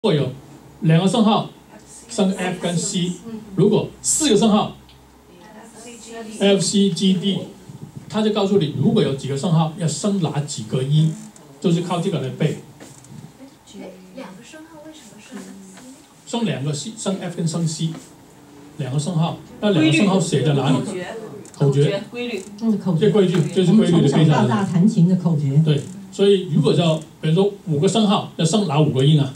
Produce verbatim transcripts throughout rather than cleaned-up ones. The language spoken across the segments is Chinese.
果有两个升号升 F 跟 C， 如果四个升号 F C G D， 他就告诉你，如果有几个升号要升哪几个音，就是靠这个来背。 两个升号为什么升 C？ 升两个 C， 升 F 跟升 C， 两个升号，那两个升号写在哪里？口诀规律， 嗯，口这诀， 规律就是规律的从背下来。 小到大弹琴的口诀。 对，所以如果叫比如说五个升号，要升哪五个音啊？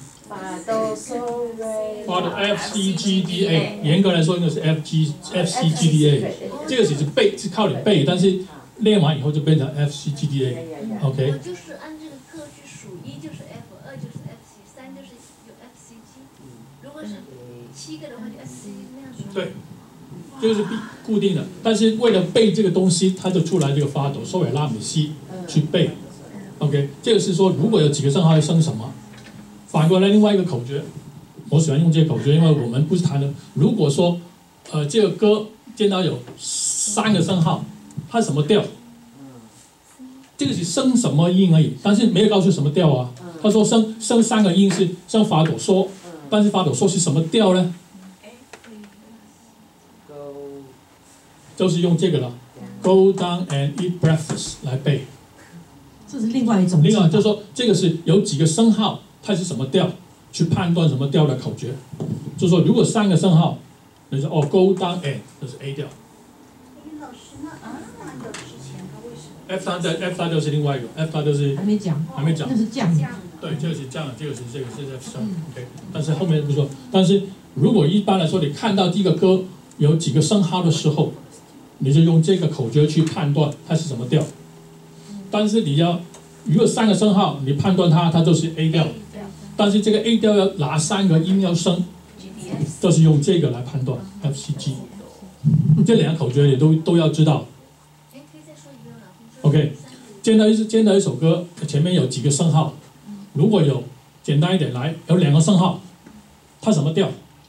发的 F C G D A， 严格来说应该是 F G F C G D A， 这个只是背，是靠你背，但是练完以后就变成 F C G D A。OK。 我就是按这个歌句数，一就是 F， 二就是 F C， 三就是有 F C G。如果是七个的话，就 F C 那样数。 对，这个是必固定的，但是为了背这个东西，它就出来这个发抖、嗦、来、拉、咪、西去背。OK， 这个是说如果有几个升号要升什么。反过来另外一个口诀，我喜欢用这个口诀，因为我们不是弹的。如果说，呃，这个歌见到有三个升号，它什么调？这个是升什么音而已，但是没有告诉什么调啊。他说升升三个音是升发抖嗦，但是发抖嗦是什么调呢？就是用这个了 ，Go down and eat breakfast 来背。 这是另外一种。 另外就是说，这个是有几个升号。它是什么调？去判断什么调的口诀，就是说，如果三个升号，你说哦 ，Go down and 这是 A 调。 老师，那 F 大调之前它为什么 ？F 大调 F 大调是另外一个 F 大调是还没讲， 还没讲， 那是降。 对，这个是降，这个是这个是 F 升 ，OK。但是后面不说，但是如果一般来说，你看到这个歌有几个升号的时候，你就用这个口诀去判断它是什么调。但是你要如果三个升号，你判断它，它就是 A 调。但是这个 A 调要哪三个音要升，就是用这个来判断 F C G。这两个口诀你都都要知道。OK， 见到一见到一首歌，前面有几个升号，如果有简单一点来，有两个升号，它什么调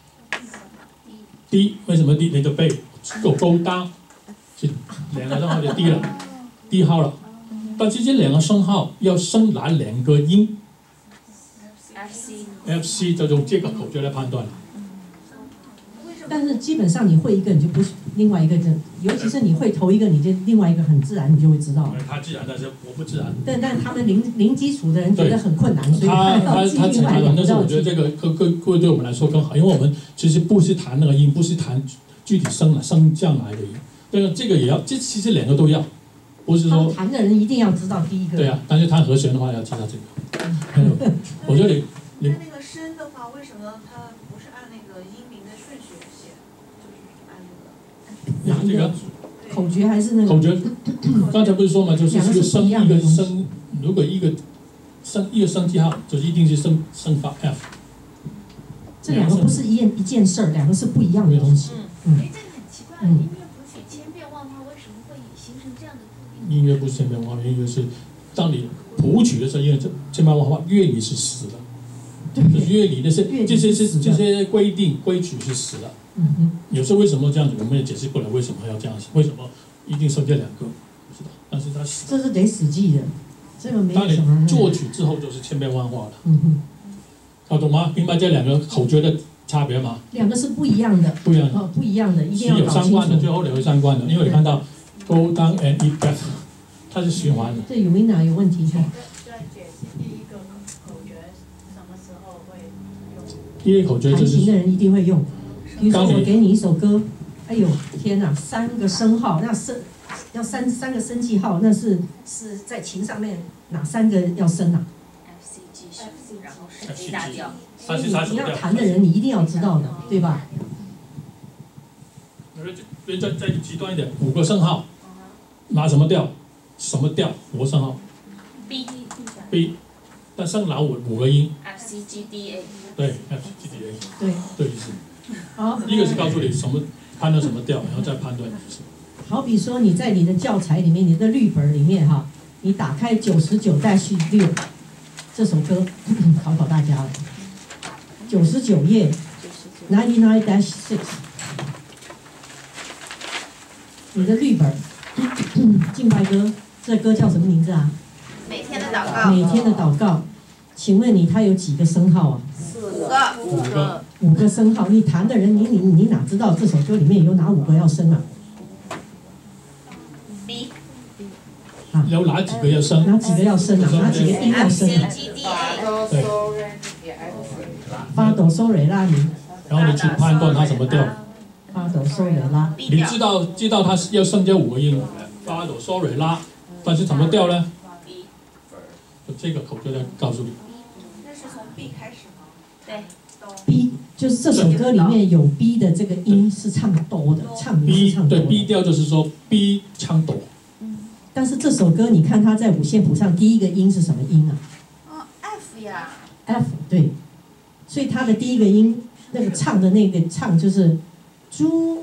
？D， 为什么 D？ 你就背够勾 down， 是两个升号就 D 了 ，D 号了。但是这两个升号要升哪两个音？ F C 就用这个口诀来判断了。 但是基本上你会一个，你就不另外一个就，尤其是你会头一个，你就另外一个很自然，你就会知道。 他自然，但是我不自然。 但但他们零零基础的人觉得很困难，所以他他要他另外两但是我觉得这个各各各位对我们来说更好，因为我们其实不是弹那个音，不是弹具体升了升降来的音，这个这个也要，这其实两个都要，不是说。 弹的人一定要知道第一个。 对啊，但是弹和弦的话要知道这个。我觉得你。 那那个升的话，为什么它不是按那个音名的顺序写，就是按那个？ 哪这个？ 口诀还是那个？ 口诀。刚才不是说嘛，就是一个升一个升，如果一个升一个升记号，就是一定是升升发 F。 这两个不是一件一件事儿，两个是不一样的东西。 嗯。哎，这个很奇怪，音乐谱曲千变万化，为什么会形成这样的固定？ 音乐不是千变万化，音乐是当你谱曲的时候，因为千变万化，乐理是死的。就是乐理的是这些是这些规定规矩是死的，有时候为什么这样子，我们也解释不了为什么要这样子，为什么一定升这两个，是吧？但是它死。 这是得死记的，这个没什么。 当你作曲之后就是千变万化了，嗯哼，搞懂吗？明白这两个口诀的差别吗？ 两个是不一样的， 不一样的， 哦，不一样的，一定要有相关的，最后有相关的，因为你看到 Go down and eat breakfast， 它是循环的。 这有没哪有问题？ 第一个口诀就是弹琴的人一定会用。比如说我给你一首歌，哎呦天哪，三个升号，那升要三三个升记号，那是是在琴上面哪三个要升啊 ？F C G 升，然后是 A 大调。 所以你你要弹的人，你一定要知道的，对吧？ 再再再极端一点，五个升号，拿什么调？什么调？五个升号 B B， 但升哪五五个音 ？F C G D A。 对 ，F C G D A。 对。 对，是。 好。 一个是告诉你什么判断什么调，然后再判断是。 好比说你在你的教材里面，你的律本里面哈，你打开九十九代序六这首歌，考考大家了。九十九页 ，ninety nine dash six， 你的律本，敬拜歌，这歌叫什么名字啊？ 每天的祷告。 每天的祷告。请问你它有几个升号啊？ 四五个五个。 五个升号，你弹的人，你你你哪知道这首歌里面有哪五个要升啊？ B 有哪几个要升？ 哪几个要升啊？哪几个音要 F 升 C 啊？ G D A。 对。 发哆嗦瑞拉咪， 然后你去判断它什么调。 发哆嗦瑞拉。 你知道知道它要升这五个音，发哆嗦瑞拉，但是怎么调呢？这个口诀在告诉你。 那是从 B 开始吗？ 对。 B 就是这首歌里面有 B 的这个音是唱哆的，唱名是 B 对唱哆的。 B 调就是说 B 唱哆。 但是这首歌你看它在五线谱上第一个音是什么音啊？ 哦 F 呀。 F 对，所以它的第一个音那个唱的那个唱就是猪。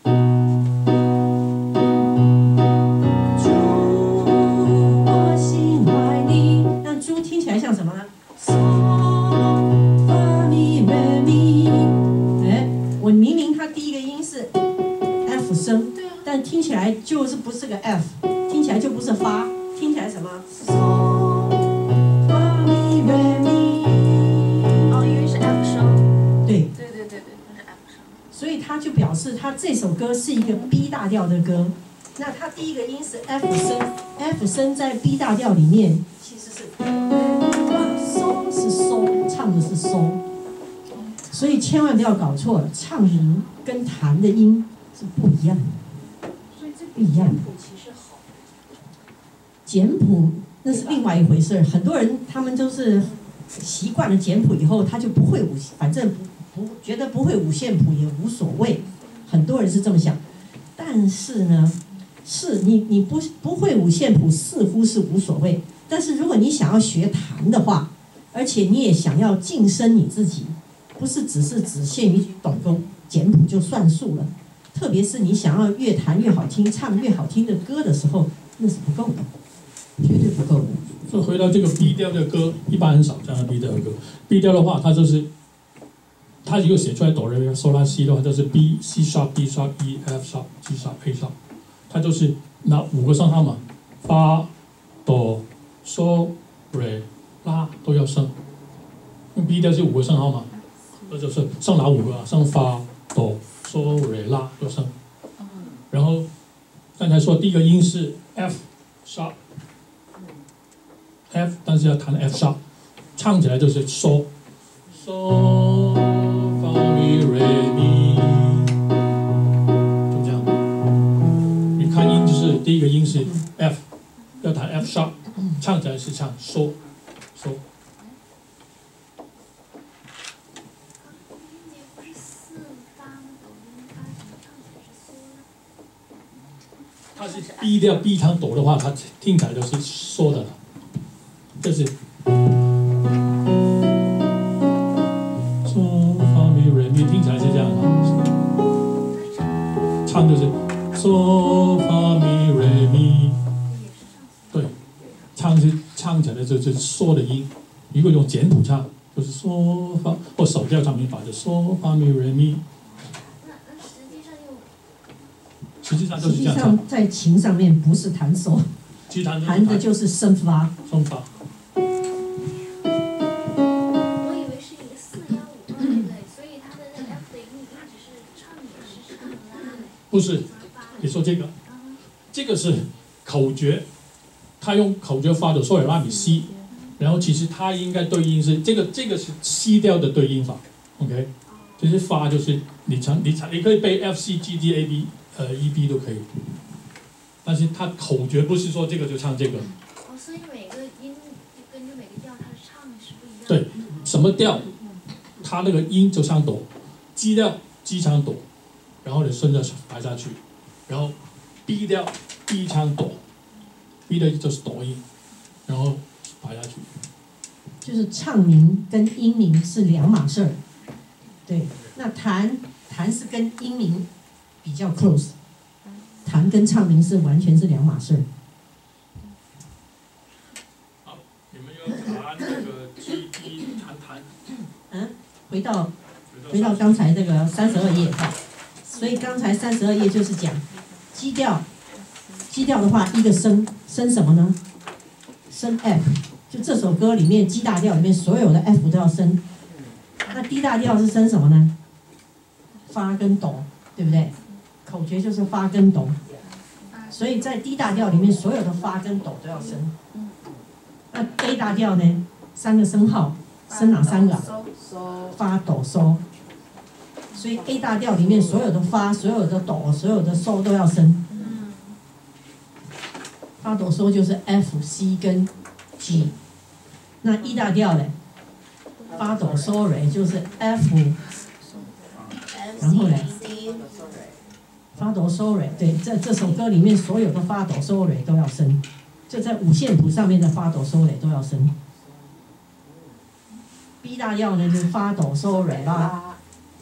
像什么呢？嗦发咪瑞咪，哎，我明明它第一个音是 F 声，但听起来就是不是个 F， 听起来就不是发，听起来什么？嗦发咪瑞咪。 哦，因为是 F 声。 对。 对对对对，它是 F 声。 所以它就表示它这首歌是一个 B 大调的歌，那它第一个音是 F 声 ，F 声在 B 大调里面其实是。 是嗦，唱的是嗦，所以千万不要搞错了，唱名跟弹的音是不一样的， 所以这不一样的。 其实好。 简谱那是另外一回事儿，很多人他们都是习惯了简谱以后，他就不会五，反正不不觉得不会五线谱也无所谓，很多人是这么想。但是呢，是你你不不会五线谱似乎是无所谓，但是如果你想要学弹的话， 而且你也想要晋升你自己，不是只是只限于懂个简谱就算数了。特别是你想要越弹越好听、唱越好听的歌的时候，那是不够的，绝对不够的。 所以回到这个 B 调的歌，一般很少这样的 B 调的歌。B 调的话，它就是，它如果写出来哆来咪嗦拉西的话，就是 B C sharp D sharp E F sharp G sharp A sharp， 它就是那五个升号嘛，发、哆、嗦、瑞。 拉都要升，因为 B 调是五个升号嘛，那就是升哪五个啊？升发、哆、嗦、瑞、拉都升。然后刚才说第一个音是 F sharp， F， 但是要弹 F sharp， 唱起来就是嗦，嗦发咪瑞咪，就这样。你看音就是第一个音是 F， 要弹 F sharp， 唱起来是唱嗦。 说，它是 B 调 B 唱哆的话，它听起来都是说的了，这是嗦发咪瑞咪，听起来是这样的，唱就是嗦发咪瑞咪，对，唱是唱起来就是嗦的音。如果用简谱唱，就是嗦发或手调唱名法，就嗦发咪瑞咪。 实际上就是这样唱。 实际上在琴上面不是弹手，弹的就是升发。 升发。 我以为是一个四幺五二类，所以它的那个 F 的音一直是唱也是唱拉。 不是，你说这个，这个是口诀，他用口诀发的嗦来拉咪西，然后其实它应该对应是这个，这个是西调的对应法 ，OK， 就是发就是你唱你唱你可以背 F C G D A B。 呃 ，E B 都可以，但是它口诀不是说这个就唱这个。 哦，所以每个音根据每个调，它的唱是不一样的。 对，什么调，它那个音就唱哆 ，G 调 G 唱哆，然后你顺着排下去，然后 B 调 B 唱哆 ，B 的就是哆音，然后排下去。 就是唱名跟音名是两码事儿。对，那弹弹是跟音名。 比较 close， 弹跟唱名是完全是两码事。 好，你们要弹那个 G D 弹弹。 嗯，回到回到刚才这个三十二页哈，所以刚才三十二页就是讲 G 调 ，G 调的话一个升升什么呢？升 F， 就这首歌里面 G 大调里面所有的 F 都要升。那那 D 大调是升什么呢？发跟哆，对不对？口诀就是发跟哆，所以在 D 大调里面，所有的发跟哆都要升。那 A 大调呢？三个升号，升哪三个啊？发哆嗦。所以 A 大调里面所有的发、所有的哆、所有的嗦都要升。发哆嗦就是 F、C 跟 G。那 E 大调呢？发哆嗦瑞就是 F， 然后呢？发哆嗦瑞，对，在这首歌里面所有的发哆嗦瑞都要升，就在五线谱上面的发哆嗦瑞都要升。B 大调呢就是发哆嗦瑞拉，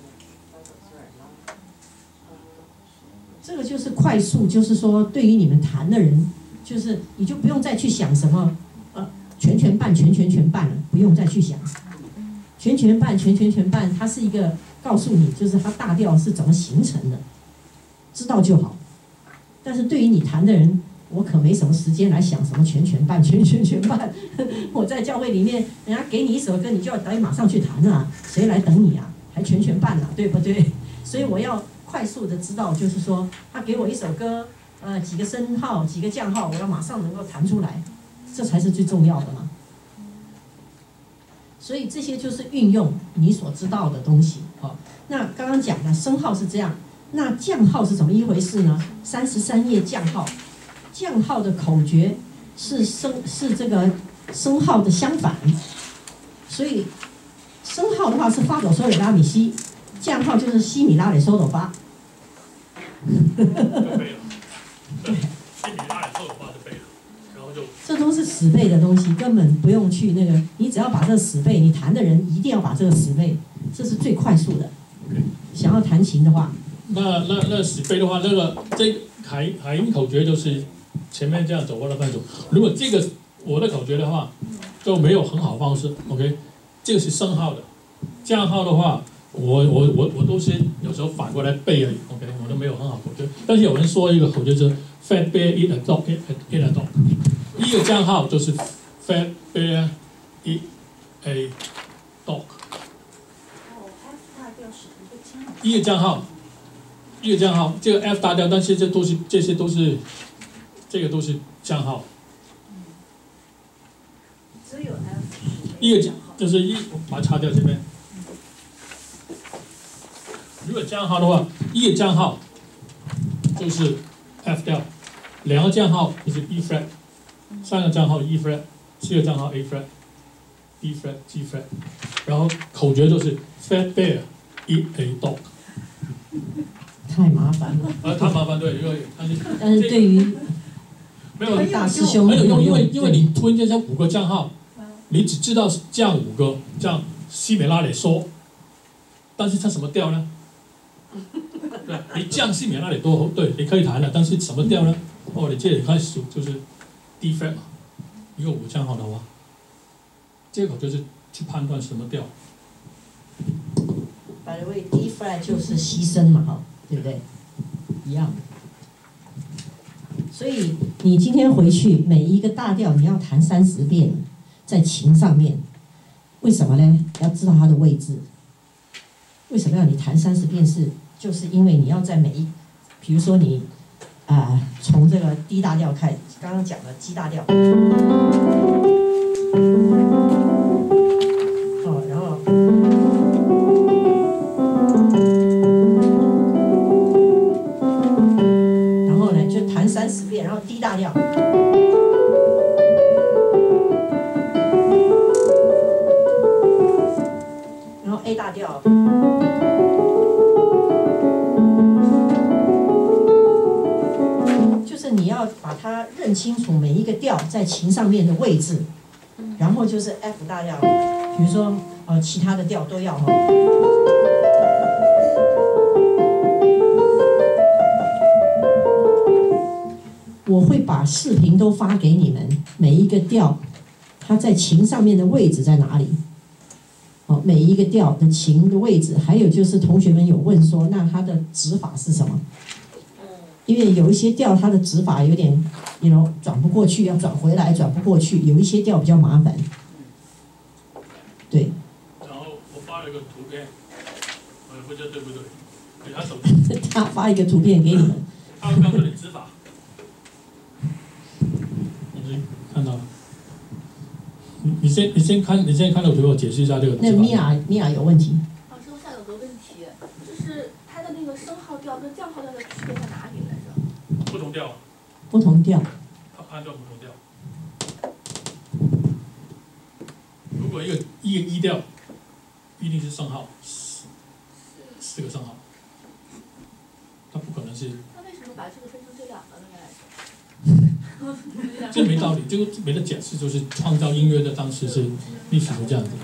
这个就是快速，就是说对于你们弹的人，就是你就不用再去想什么呃全全半全全全半了，不用再去想。全全半全全全半，它是一个告诉你，就是它大调是怎么形成的，知道就好。但是对于你弹的人，我可没什么时间来想什么全全半全全全半。我在教会里面，人家给你一首歌，你就要得马上去弹啊，谁来等你啊？还全全半啊，对不对？所以我要快速的知道，就是说他给我一首歌，呃，几个升号，几个降号，我要马上能够弹出来，这才是最重要的嘛。所以这些就是运用你所知道的东西。好，那刚刚讲的升号是这样，那降号是怎么一回事呢？三十三页降号，降号的口诀是升是这个升号的相反，所以升号的话是发哆嗦瑞拉咪西，降号就是西米拉蕾嗦哆发。 就背了，对，西米拉蕾嗦哆发就背了，然后就这都是死背的东西，根本不用去那个，你只要把这个死背，你弹的人一定要把这个死背，这是最快速的。想要弹琴的话， 那那那死背的话，那个这个海海音口诀就是前面这样走过来半走。如果这个我的口诀的话，就没有很好方式。OK， 这个是升号的，降号的话，我我我我都是有时候反过来背而已。OK， 我都没有很好口诀。但是有人说一个口诀是 Fat Bear Eat a Dog Eat a Dog， 一个降号就是 Fat Bear Eat a Dog。一个降号，一个降号，这个 F 大调，但是这都是这些都是，这个都是降号。 只有 F。 一个降就是一，把它擦掉这边。如果降号的话，一个降号就是 F 调，两个降号就是 E flat， 三个降号 E flat， 四个降号 A flat，B flat，G flat， 然后口诀就是 Fat Bear Eat a Dog。 太麻烦了。 呃，太麻烦对，因为但是但是对于没有大师兄很有用，因为因为你突然间讲五个降号，你只知道降五个，降西美拉蕾嗦，但是它什么调呢？对，你降西美拉蕾多，对，你可以弹了，但是什么调呢？哦，你这里开始就是 D flat 嘛，一个五个降号的话，这个就是去判断什么调。 By the way, D flat 就是牺牲嘛，哈，对不对？一样。所以你今天回去每一个大调你要弹三十遍，在琴上面，为什么呢？要知道它的位置。为什么要你弹三十遍是？就是因为你要在每一，比如说你啊、呃，从这个 D 大调开始，刚刚讲的 G 大调，哦，然后。三十遍，然后 D 大调，然后 A 大调，就是你要把它认清楚每一个调在琴上面的位置，然后就是 F 大调，比如说呃其他的调都要哈。我会把视频都发给你们，每一个调，它在琴上面的位置在哪里？哦，每一个调的琴的位置，还有就是同学们有问说，那它的指法是什么？因为有一些调它的指法有点，you know，转不过去，要转回来，转不过去，有一些调比较麻烦。对。 然后我发了一个图片。 呃，不知道对不对？给他手机， 他发一个图片给你们， 他会告诉你指法。你是看到了？你你先你先看，你先看到图，我解释一下这个指法。 那米娅米娅有问题， 老师，我想有个问题，就是它的那个升号调跟降号调的区别在哪里来着？ 不同调， 不同调， 按照不同调。如果一个一个一调，一定是升号，四四个升号，它不可能是。 那为什么把这个分成这两个呢？原来是。 这没道理，这个没得解释，就是创造音乐的当时是历史是这样子。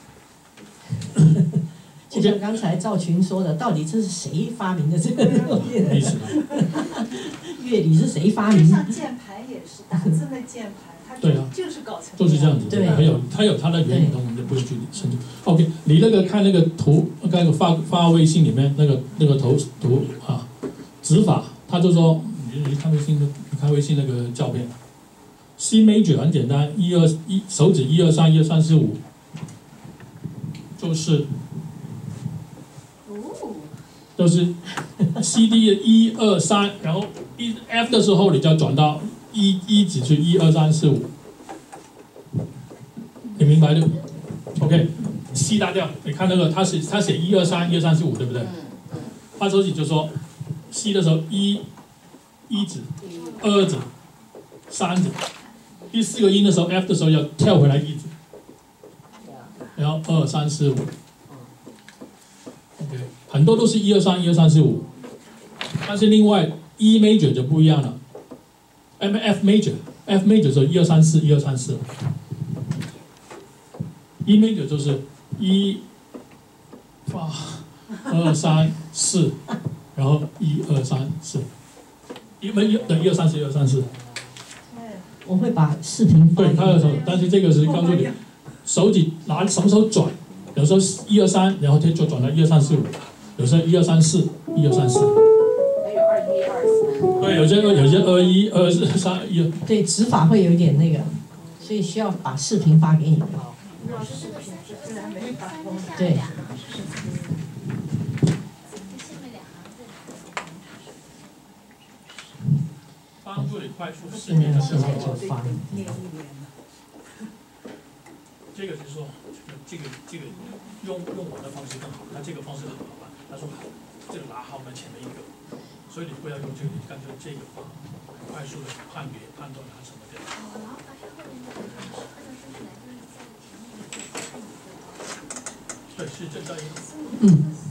就像刚才赵群说的，到底这是谁发明的这个历史乐理是谁发就明的？ 像键盘也是打字的键盘，它对啊就是搞成就是这样子， 对还有它有它的原理，我们就不会去深究。OK， 你那个看那个图，那个发发微信里面那个那个图图啊，指法，他就说你你看微信的，你看微信那个照片 ，C major 很简单，一二一手指一二三一二三四五，就是就是 C D 的一二三，然后一 F 的时候你就要转到一一指去一二三四五。你明白的 ？OK，C 大调，你看那个，他写他写一二三一二三四五，对不对？发手指就说 C 的时候一一指、二指、三指，第四个音的时候 F 的时候要跳回来一指，然后二三四五。OK， 很多都是一二三一二三四五，但是另外 E major 就不一样了 ，M F major，F major 的时候一二三四一二三四。E major 就是一发二三四，然后一二三四，一没等一二三四一二三四。 我会把视频发对， 给你。 他的手，但是这个是告诉你，手指拿什么时候转，有时候一二三，然后就就转到一二三四五，有时候一二三四一二三四。 还有二一二三。 对，有些有些二一二四三一。 对，指法会有一点那个，所以需要把视频发给你们。 老师这个三十个三没法通。 对。 两行是什么？这下面两行字。 帮助你快速识现别的时在现在候， 就发。 这个就是说，这个这个用用我的方式更好，那这个方式很好玩。他说好，这个拿好门前面一个，所以你不要用这个，你干脆这个方，很快速的判别判断拿什么调。 然后把它后面的按照顺序来，就是在前面一个，后面一个。 对，是这这一个。 嗯。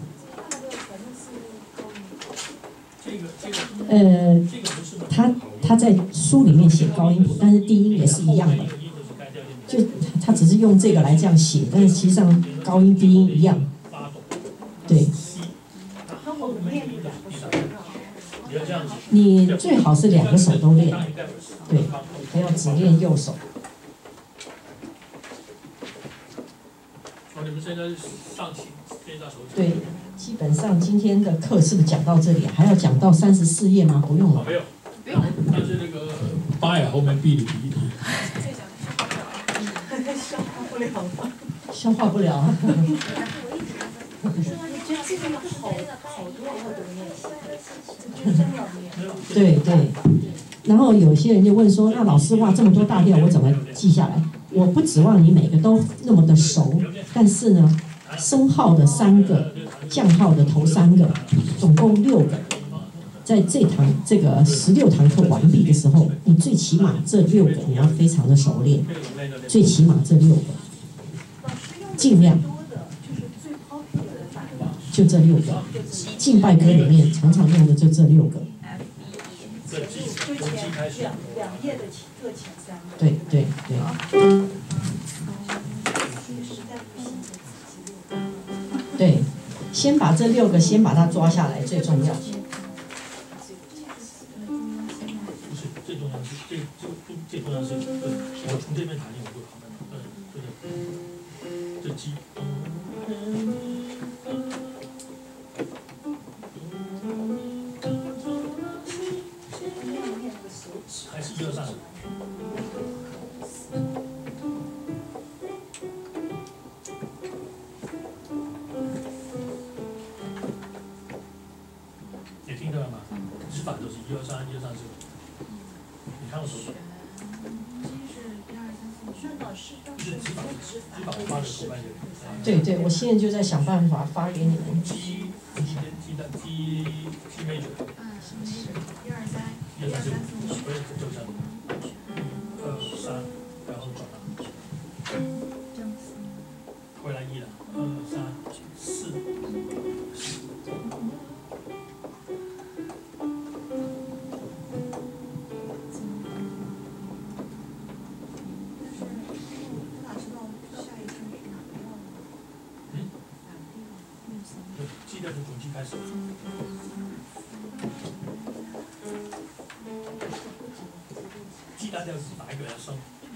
这个这个呃， 这个不是他他在书里面写高音谱，但是低音也是一样的，就他只是用这个来这样写，但是实际上高音低音一样。对。 那我们练两个手。 你最好是两个手都练，对，不要只练右手。 哦，你们现在是上琴练到手指。 对，基本上今天的课是不是讲到这里？还要讲到三十四页吗？不用了。 没有，不用。但是那个八呀后面必理一理。 消化不了了。 消化不了啊。对对，然后有些人就问说，那老师哇这么多大调我怎么记下来？我不指望你每个都那么的熟，但是呢，升号的三个，降号的头三个，总共六个，在这堂这个十六堂课完毕的时候，你最起码这六个你要非常的熟练，最起码这六个，尽量。就这六个，敬拜歌里面常常用的就这六个。 就前两两页的各前三个。 对对对。对，先把这六个先把它抓下来最重要。 不是最重要是这这最重要是，我从这边弹进我就好了，嗯，对的，这鸡。还是一二三。 法都是一二三一二三四五。你看我手指， 顺导是就是指法指法发的口半月。 对对，我现在就在想办法发给你们。 G G G 的 G G major。 一二三， 一二三四五，不是就这样。一二三，然后转了。回来一了，二三四。 哪知道下一声是哪个调呢？ 嗯？对，G调是从 G 开始。 G 大调是哪一个要升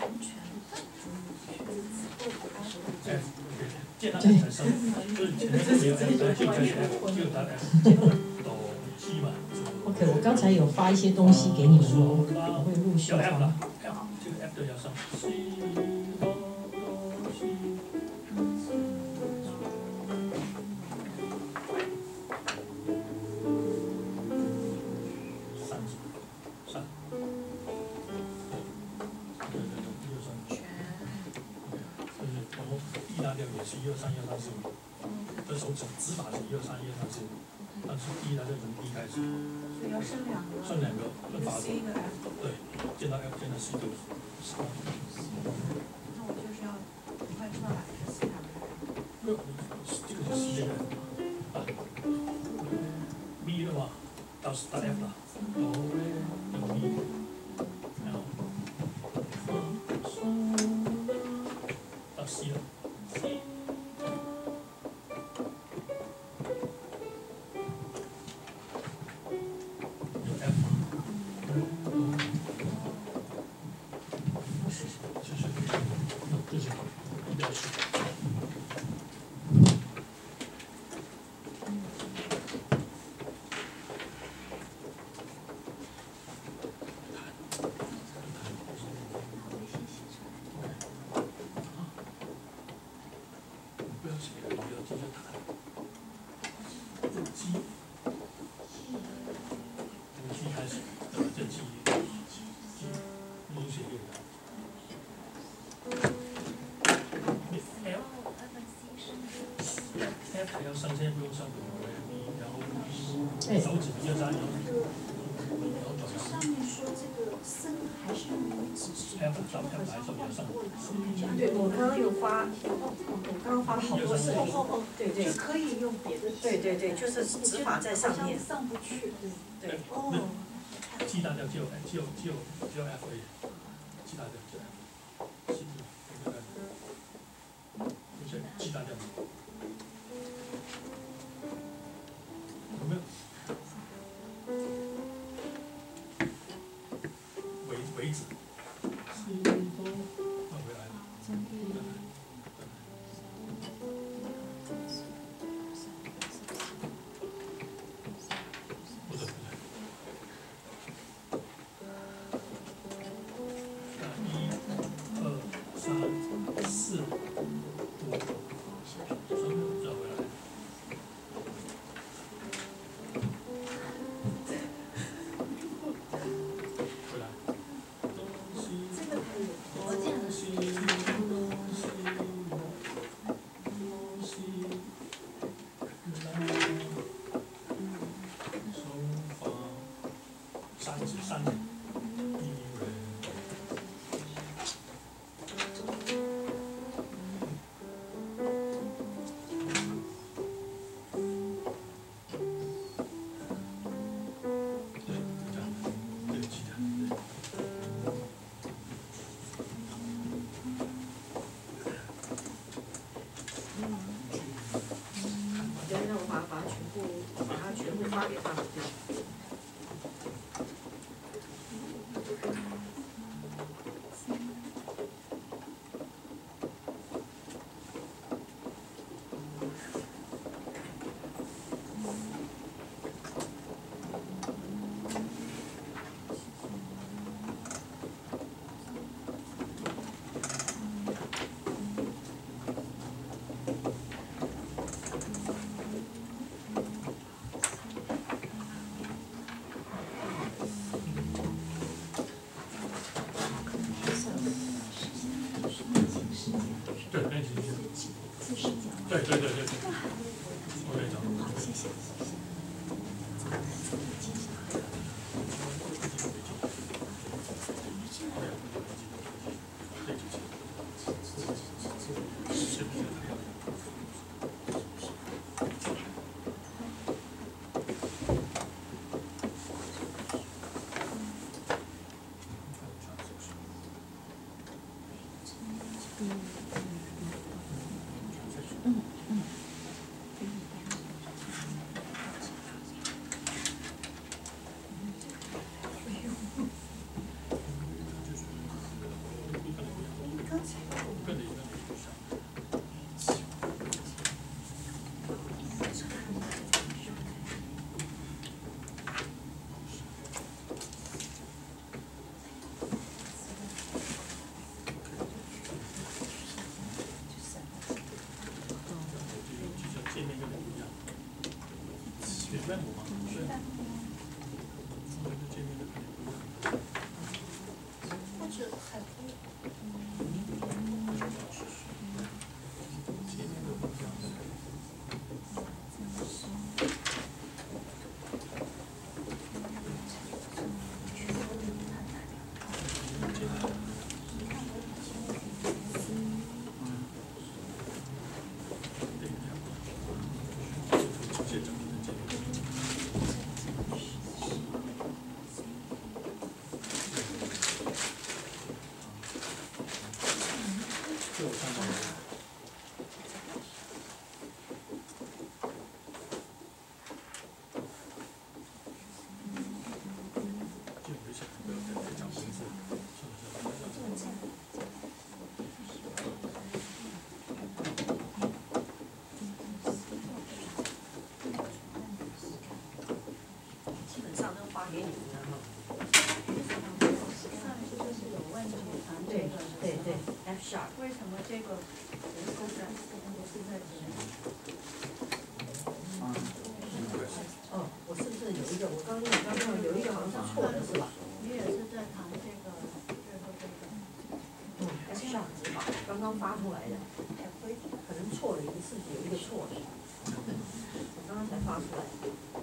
？F， 见到 F 才升，就是前面没有 F， 就开始 F， 就打 F， 哆 G 嘛。 OK， 我刚才有发一些东西给你们哦，我会陆续要 F 发。 了 ，F 这个 F 调要升。三三。 E 大调也是一二三一二三四五，这手指指法是一二三一二三四五，但是 E 大调从 D 开始， 所以要升两个， 剩两个，跟法 C 一个 F。 对，见到 F 见到 C 都是。 那我就是要很快知道哪个是 C 哪个是 F。 没有，这个是 C 这个啊，B 的话到是到 F 了，哆到 B， 然后到 C 了。 不要写，不要直接弹。这鸡，从鸡开始，对吧？这鸡，鸡，流血液的。F F 要上线不用上然后手指一二三，然后然后转上。 上面说这个升还是用拇指是 F 上 F 来手要上。 对，我刚刚有发，我刚刚发了好多视频，对对就可以用别的。 对对对，就是指法在上面。 上不去。 对。 哦。 G 大调只有只有只有只有 F 而已 ，G 大调只有 F， C 大调，就是 G 大调。有没有？尾尾指。放回来。不对不对。 一、二、三、四、五，转回来。回来。 这个可以。 我这样的。三指三指。 那我把把它全部把它全部发给他们。 对对对对。OK， 这样。 好，谢谢。 为什么这个人工的不是在这里？哦，我是不是有一个？我刚刚刚刚有一个好像是错的，是吧？ 你也是在谈这个最后这个。 嗯，还是上指法，刚刚发出来的，可能错了一个是有一个错的，我刚刚才发出来。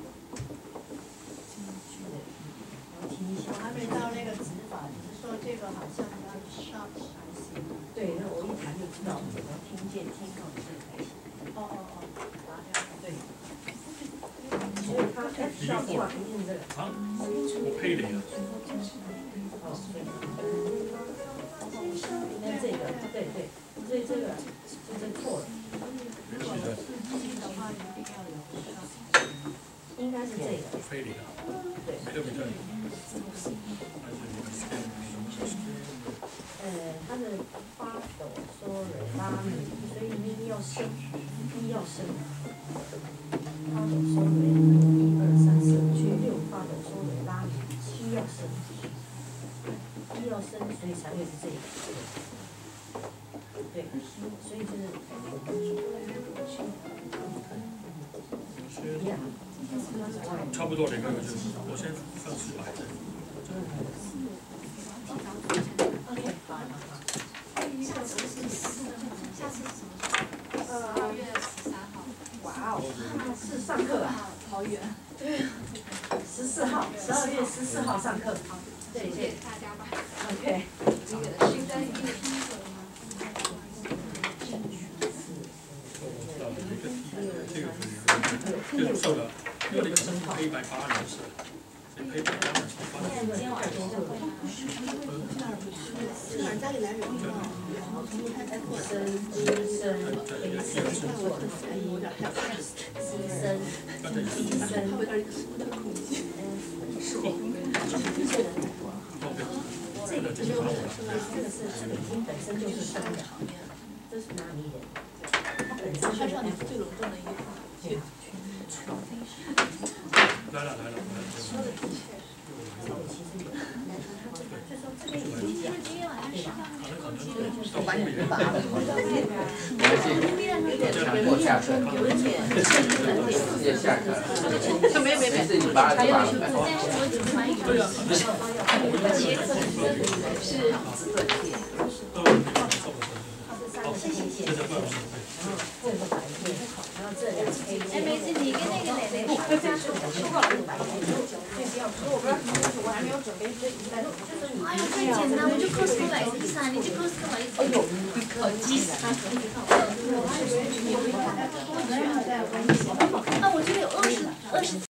我听一下， 我还没到那个指法，只是说这个好像要上才行。 对，那我一弹就知道，我要听见听到这个才行。 哦哦哦，拿掉。 对。所以它 F sharp 的话，肯定是这个。 啊，我配的呀。 哦，对。那这个，对对，所以这个就这错了。 如果是 G 的话，一定要有上。 应该是这个。 配的呀。 对。 没有比较。 呃，它的发抖、嗦、蕊、拉、咪，所以咪要升，咪要升。发抖、嗦、蕊，一二三四五六，发抖、嗦、蕊、拉、咪，七要升，一要升，所以才会是这个。对，所以就是一样。 差不多两个就是我先放四百的。 OK， 好好好。 下次是下次是什么时候？十二月十三号。 哇哦，是上课啊， 好远。 对。十四号，十二月十四号上课。对对。 大家吧。 OK。 这个现在已经听过了吗？ 这个这个瘦了，因为那个是黑白八零是，黑白八零是八零。 今天晚上就会。 是哪家里来人了？然后从头开始做。 生、医生、医生做的， 有点害怕。 医生、医生。 他有点有点恐惧。 是不？ 这个就是这个是这个已经本身就是生的，这是纳米的，它本身它上面是最隆重的一个。 对。 来了来了来了。 说的的确是，其实有，就说这边已经讲，对吧？这个就是把你拔了， 强迫下课， 有一点， 直接下课。 没没没， 没事，你拔了就拔了。 对呀。 是。 好，谢谢谢谢。 然后这个白片。 那这样是我收到了一百块钱，对比较，所以我不知道什么东西，我还没有准备这一袋。 哎呦，太简单，我就 Costco 买一次啊，你就 Costco 买一次。哎呦，好鸡死！啊，我这里有二十二十